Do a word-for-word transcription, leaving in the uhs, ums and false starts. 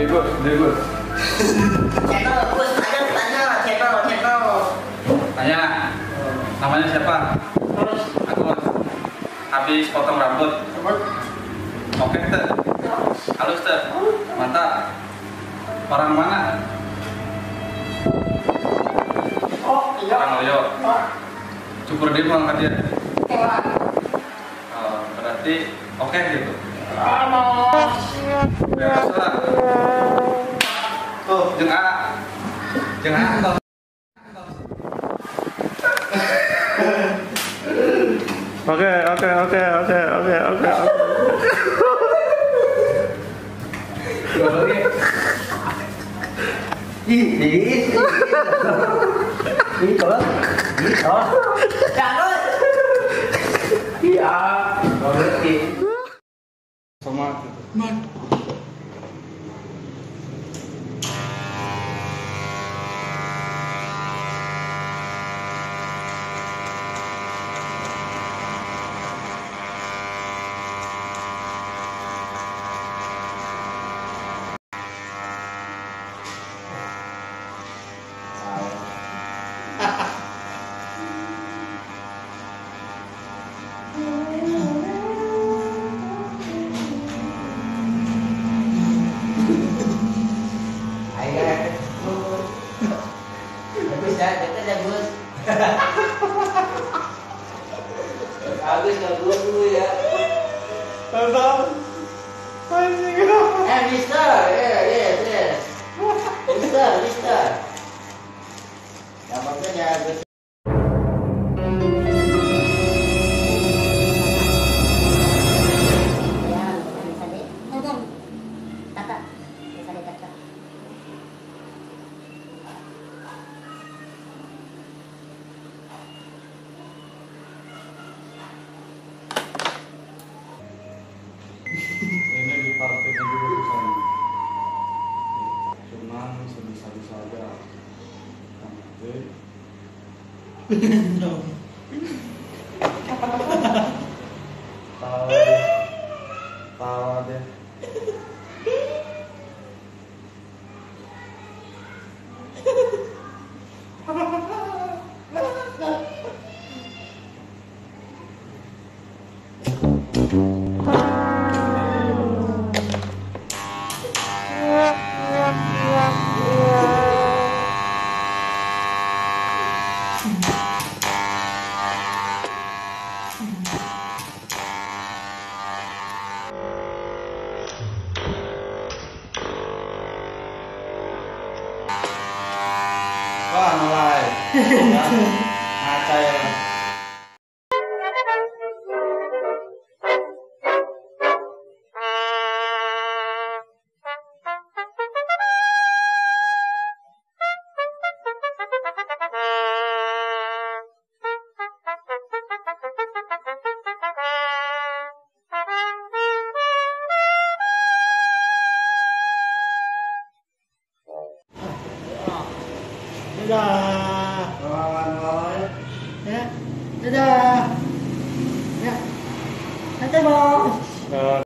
Gus, dari Gus. Channel Gus, ada tanya channel channel. Tanya, namanya siapa? Terus Agus. Habis potong rambut. Oke tuh. Halus tuh. Mantap. Orang mana? oh iya. Orang Loyo. Oh, Cukur dia mau angkat dia. erat. Oh, berarti oke gitu. Aduh. Ya salah. Tuh, jeung A. Jeung A. Oke, oke, oke, oke, oke, oke. Ih, ini, ini kalau, ini kalau, Jangan. iya, kalau ngerti. Sama gitu. Ayo, bagus ya, dekat ya Gus. Bagus bagus dulu ya. Mantap. Eh, Mister, yeah, yes, yes. Mister, Mister. Yang maksudnya Gus. Ini di partainya juga bisa. Cuman sebisa-bisa aja. Nanti. Tawa deh. Tawa deh. Wah, mulai. Ngacai. Dadah. Kawan-kawan. Ya. Dadah. Ya. Nanti, Bos.